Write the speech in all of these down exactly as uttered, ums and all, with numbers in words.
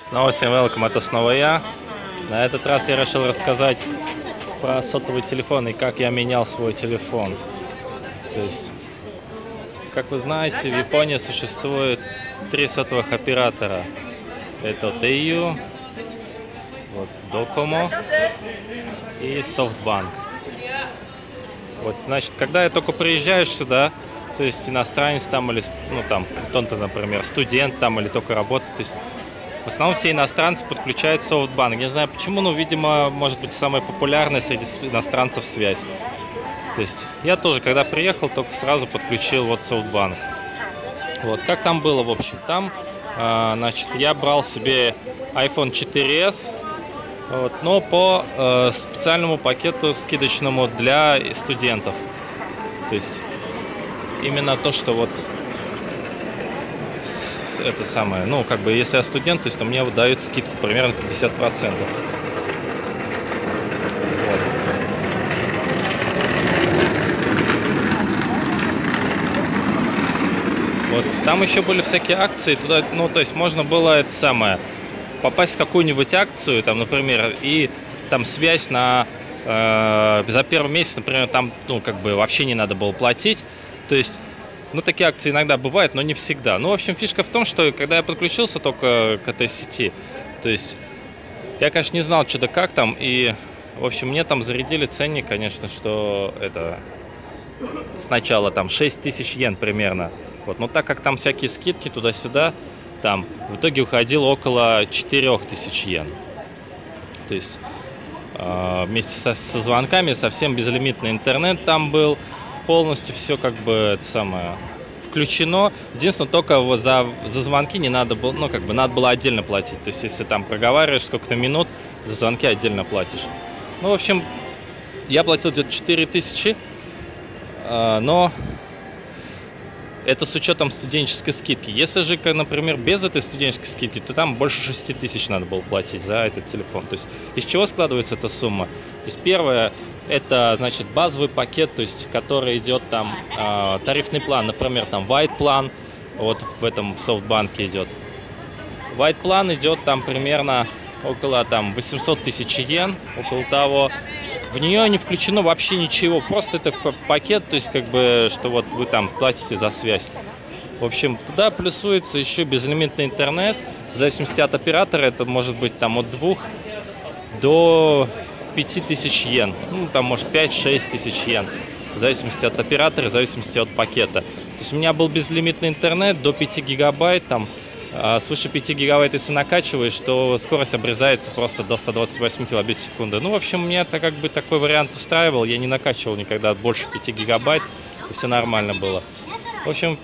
Снова всем welcome, это снова я. На этот раз я решил рассказать про сотовый телефон и как я менял свой телефон. То есть, как вы знаете, в Японии существует три сотовых оператора. Это тэ ю, вот, Docomo и SoftBank. Вот, значит, когда я только приезжаешь сюда, то есть иностранец там или, ну там, кто-то, например, студент там или только работает, то есть в основном все иностранцы подключают SoftBank. Не знаю почему, но, видимо, может быть самая популярная среди иностранцев связь. То есть я тоже, когда приехал, только сразу подключил вот SoftBank. Вот, как там было, в общем, там, э, значит, я брал себе айфон четыре эс, вот, но по э, специальному пакету скидочному для студентов. То есть именно то, что вот это самое, ну, как бы, если я студент, то есть то мне дают скидку примерно пятьдесят процентов. Вот. Вот. Там еще были всякие акции, туда, ну, то есть можно было это самое, попасть в какую-нибудь акцию, там, например, и там связь на, э, за первый месяц, например, там, ну, как бы вообще не надо было платить, то есть. Ну, такие акции иногда бывают, но не всегда. Ну, в общем, фишка в том, что когда я подключился только к этой сети, то есть я, конечно, не знал, что да как там, и, в общем, мне там зарядили ценник, конечно, что это сначала там шесть тысяч йен примерно. Вот, но так как там всякие скидки туда-сюда, там в итоге уходило около четыре тысячи йен. То есть э, вместе со, со звонками совсем безлимитный интернет там был. Полностью все как бы это самое включено. Единственное, только вот за, за звонки не надо было, ну, как бы надо было отдельно платить. То есть, если там проговариваешь сколько-то минут, за звонки отдельно платишь. Ну, в общем, я платил где-то четыре тысячи, э, но это с учетом студенческой скидки. Если же, например, без этой студенческой скидки, то там больше шести тысяч надо было платить за этот телефон. То есть, из чего складывается эта сумма? То есть, первое, это, значит, базовый пакет, то есть, который идет там, э, тарифный план, например, там, white план, вот в этом, в SoftBank идет. White план идет там примерно около, там, восемьсот тысяч йен, около того. В нее не включено вообще ничего, просто это пакет, то есть, как бы, что вот вы там платите за связь. В общем, туда плюсуется еще безлимитный интернет, в зависимости от оператора, это может быть там от двух до пяти тысяч йен, ну, там, может, пять-шесть тысяч йен, в зависимости от оператора, в зависимости от пакета. То есть у меня был безлимитный интернет до пяти гигабайт, там, а свыше пяти гигабайт, если накачиваешь, то скорость обрезается просто до ста двадцати восьми килобит в секунду. Ну, в общем, меня это как бы такой вариант устраивал, я не накачивал никогда больше пяти гигабайт, и все нормально было. В общем,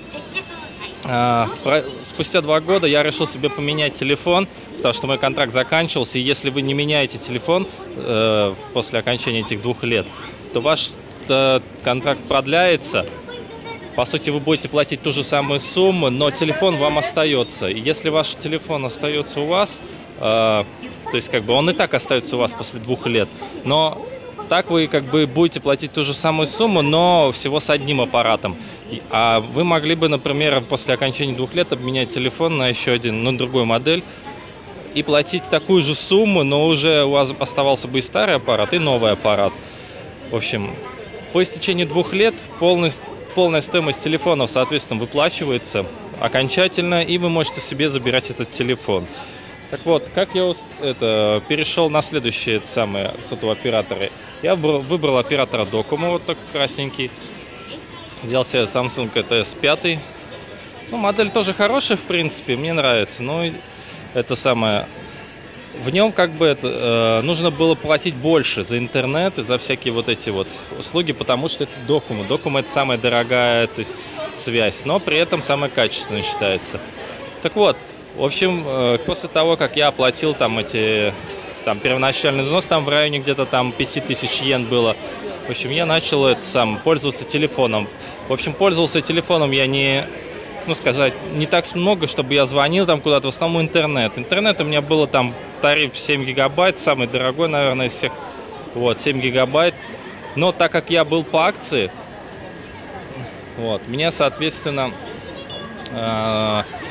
спустя два года я решил себе поменять телефон, потому что мой контракт заканчивался, и если вы не меняете телефон э, после окончания этих двух лет, то ваш э, контракт продляется. По сути, вы будете платить ту же самую сумму, но телефон вам остается. И если ваш телефон остается у вас, э, то есть как бы он и так остается у вас после двух лет, но так вы как бы будете платить ту же самую сумму, но всего с одним аппаратом. А вы могли бы, например, после окончания двух лет обменять телефон на еще один, на другую модель и платить такую же сумму, но уже у вас оставался бы и старый аппарат, и новый аппарат. В общем, по истечении двух лет полностью, полная стоимость телефонов, соответственно, выплачивается окончательно, и вы можете себе забирать этот телефон. Так вот, как я это, перешел на следующие самые сотовые операторы. Я выбрал оператора Docomo, вот такой красненький. Взял себе Samsung эс пять. Ну, модель тоже хорошая, в принципе, мне нравится. Но это самое... В нем как бы это, э, нужно было платить больше за интернет и за всякие вот эти вот услуги, потому что это Docomo. Docomo это самая дорогая, то есть, связь, но при этом самая качественная считается. Так вот, в общем, э, после того, как я оплатил там эти, там первоначальный взнос, там в районе где-то там пяти тысяч йен было, в общем, я начал это сам пользоваться телефоном. В общем, пользовался телефоном я не... ну, сказать, не так много, чтобы я звонил там куда-то, в основном интернет. Интернет у меня было там тариф семь гигабайт, самый дорогой, наверное, из всех, вот, семь гигабайт. Но так как я был по акции, вот, мне, соответственно, э,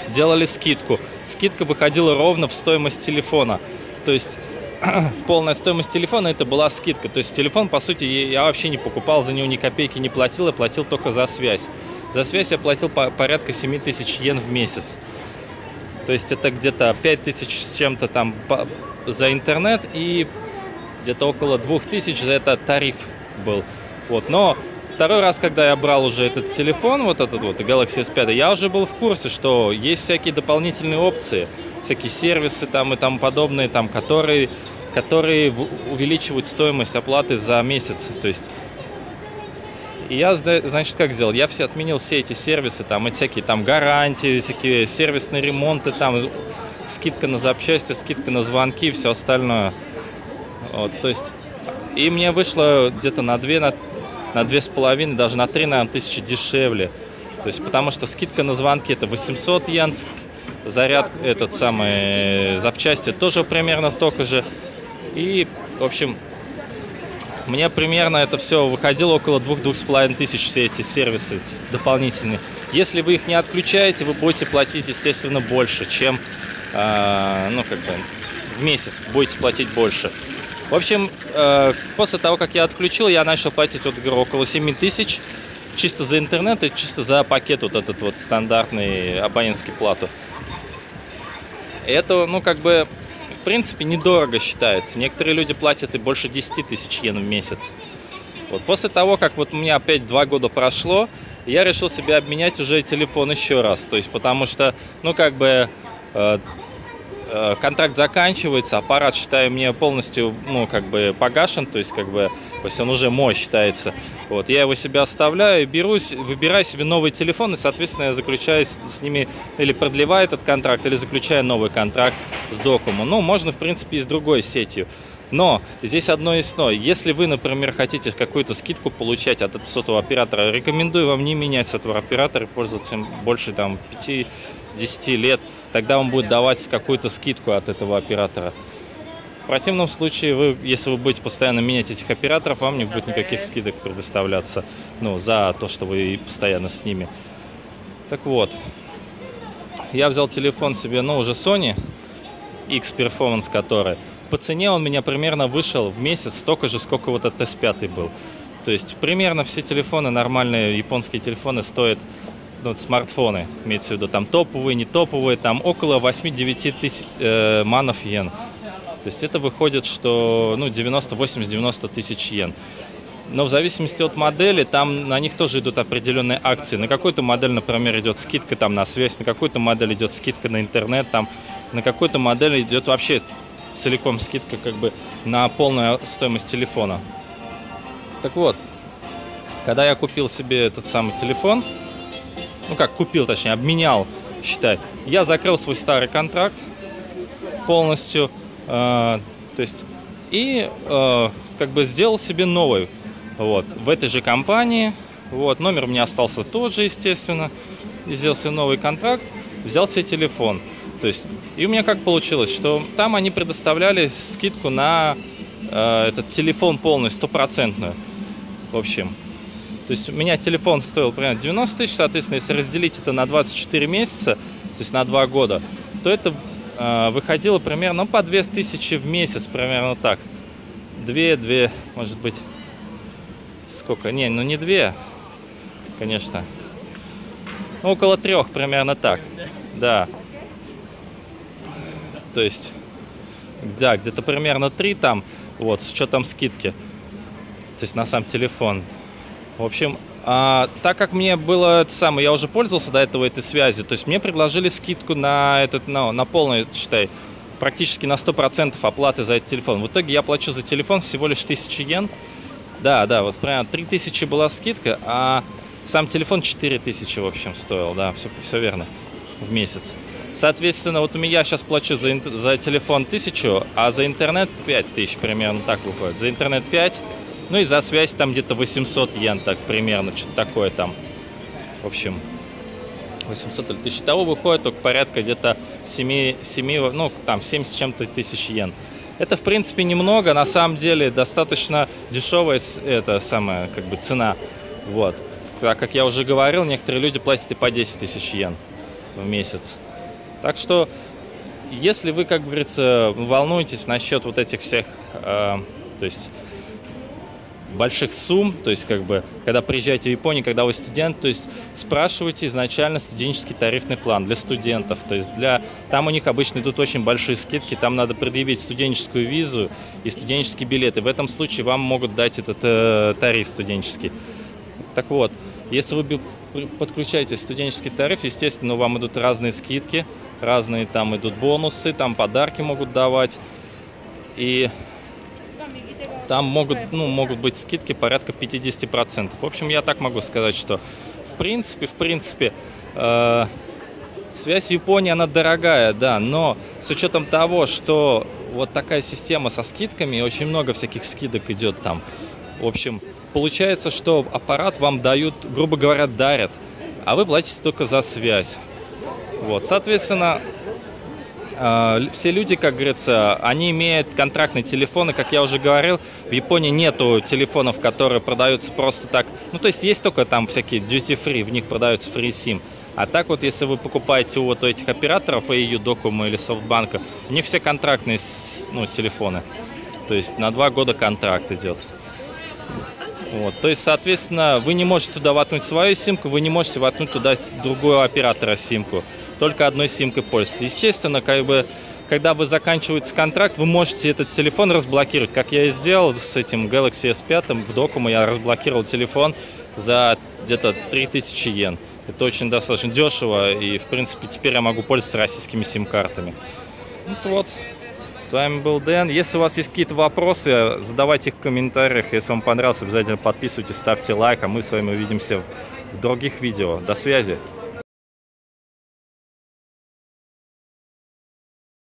делали скидку. Скидка выходила ровно в стоимость телефона. То есть полная стоимость телефона это была скидка. То есть телефон, по сути, я вообще не покупал, за него ни копейки не платил, я платил только за связь. За связь я платил по порядка семь тысяч йен в месяц. То есть это где-то пять тысяч с чем-то там за интернет и где-то около двух тысяч за это тариф был. Вот. Но второй раз, когда я брал уже этот телефон, вот этот вот Galaxy эс пять, я уже был в курсе, что есть всякие дополнительные опции, всякие сервисы там и тому подобные, там, которые, которые увеличивают стоимость оплаты за месяц. То есть, и я, значит, как сделал? Я все отменил все эти сервисы, там, и всякие там гарантии, всякие сервисные ремонты, там, скидка на запчасти, скидка на звонки и все остальное. Вот, то есть, и мне вышло где-то на две, на, на две с половиной, даже на три, наверное, тысячи дешевле. То есть, потому что скидка на звонки это восемьсот йен, заряд этот самый, запчасти тоже примерно столько же. И, в общем, мне примерно это все выходило около двух-двух с половиной тысяч, все эти сервисы дополнительные. Если вы их не отключаете, вы будете платить, естественно, больше, чем, э, ну, как бы, в месяц будете платить больше. В общем, э, после того, как я отключил, я начал платить вот, около семь тысяч чисто за интернет и чисто за пакет вот этот вот стандартный абонентский плату. И это, ну, как бы, в принципе, недорого считается. Некоторые люди платят и больше десяти тысяч йен в месяц. Вот после того, как вот у меня опять два года прошло, я решил себе обменять уже телефон еще раз. То есть, потому что, ну, как бы, э, э, контракт заканчивается, аппарат, считаю, мне полностью, ну, как бы, погашен, то есть, как бы, то есть он уже мой считается. Вот, я его себе оставляю, берусь, выбираю себе новый телефон, и, соответственно, я заключаю с, с ними, или продлеваю этот контракт, или заключаю новый контракт с Докому. Ну, можно, в принципе, и с другой сетью. Но здесь одно есть но. Если вы, например, хотите какую-то скидку получать от сотового оператора, рекомендую вам не менять сотового оператора и пользоваться им больше там пяти-десяти лет. Тогда вам будет давать какую-то скидку от этого оператора. В противном случае, вы, если вы будете постоянно менять этих операторов, вам не будет никаких скидок предоставляться, ну, за то, что вы постоянно с ними. Так вот, я взял телефон себе, ну, уже Sony X Performance, который по цене он меня примерно вышел в месяц столько же, сколько вот этот эс пять был. То есть примерно все телефоны, нормальные японские телефоны стоят, ну, смартфоны, имеется в виду, там топовые, не топовые, там около восьми-девяти тысяч э, манов йен. То есть это выходит, что, ну, девяносто-восемьдесят-девяносто тысяч йен. Но в зависимости от модели, там на них тоже идут определенные акции. На какую-то модель, например, идет скидка там на связь, на какую-то модель идет скидка на интернет, там, на какую-то модель идет вообще целиком скидка как бы на полную стоимость телефона. Так вот, когда я купил себе этот самый телефон, ну как купил, точнее, обменял, считай, я закрыл свой старый контракт полностью, э, то есть, и э, как бы сделал себе новый, вот, в этой же компании, вот, номер у меня остался тот же, естественно, и сделал себе новый контракт, взял себе телефон. То есть, и у меня как получилось, что там они предоставляли скидку на э, этот телефон полностью, стопроцентную, в общем. То есть, у меня телефон стоил примерно девяносто тысяч, соответственно, если разделить это на двадцать четыре месяца, то есть на два года, то это э, выходило примерно, ну, по две тысячи в месяц, примерно так. Две, две, может быть, сколько? Не, ну не две, конечно. Около трех, примерно так, да. То есть, да, где-то примерно три там, вот, с учетом скидки, то есть на сам телефон. В общем, а, так как мне было это самое, я уже пользовался до этого этой связью, то есть мне предложили скидку на этот, на, на полный, считай, практически на сто процентов оплаты за этот телефон. В итоге я плачу за телефон всего лишь тысячу йен. Да, да, вот примерно три тысячи была скидка, а сам телефон четыре тысячи, в общем, стоил, да, все, все верно, в месяц. Соответственно, вот у меня сейчас плачу за, за телефон тысячу, а за интернет пять тысяч примерно так выходит. За интернет пять, ну и за связь там где-то восемьсот йен, так примерно, что-то такое там. В общем, восемьсот или тысяча. Того выходит только порядка где-то семь, семь, ну там семь с чем-то тысяч йен. Это, в принципе, немного, на самом деле достаточно дешевая это самая, как бы, цена. Вот. Так как я уже говорил, некоторые люди платят и по десять тысяч йен в месяц. Так что, если вы, как говорится, волнуетесь насчет вот этих всех, э, то есть больших сумм, то есть как бы, когда приезжаете в Японию, когда вы студент, то есть спрашивайте изначально студенческий тарифный план для студентов, то есть для, там у них обычно идут очень большие скидки, там надо предъявить студенческую визу и студенческие билеты, в этом случае вам могут дать этот э, тариф студенческий. Так вот, если вы подключаете студенческий тариф, естественно, вам идут разные скидки, разные там идут бонусы, там подарки могут давать, и там могут, ну, могут быть скидки порядка пятьдесят процентов. В общем, я так могу сказать, что в принципе, в принципе, э, связь в Японии, она дорогая, да, но с учетом того, что вот такая система со скидками, очень много всяких скидок идет там, в общем, получается, что аппарат вам дают, грубо говоря, дарят, а вы платите только за связь. Вот, соответственно, все люди, как говорится, они имеют контрактные телефоны, как я уже говорил, в Японии нету телефонов, которые продаются просто так, ну то есть есть только там всякие duty-free, в них продаются free SIM, а так вот, если вы покупаете у вот этих операторов, эй ю, Docomo или Софтбанка, у них все контрактные, ну, телефоны, то есть на два года контракт идет. Вот, то есть, соответственно, вы не можете туда воткнуть свою симку, вы не можете воткнуть туда другого оператора симку. Только одной симкой пользуйтесь. Естественно, как бы, когда вы заканчиваете контракт, вы можете этот телефон разблокировать, как я и сделал с этим Galaxy эс пять в Docomo. Я разблокировал телефон за где-то три тысячи йен. Это очень достаточно дешево, и, в принципе, теперь я могу пользоваться российскими сим-картами. Ну, вот. С вами был Дэн. Если у вас есть какие-то вопросы, задавайте их в комментариях. Если вам понравилось, обязательно подписывайтесь, ставьте лайк, а мы с вами увидимся в других видео. До связи!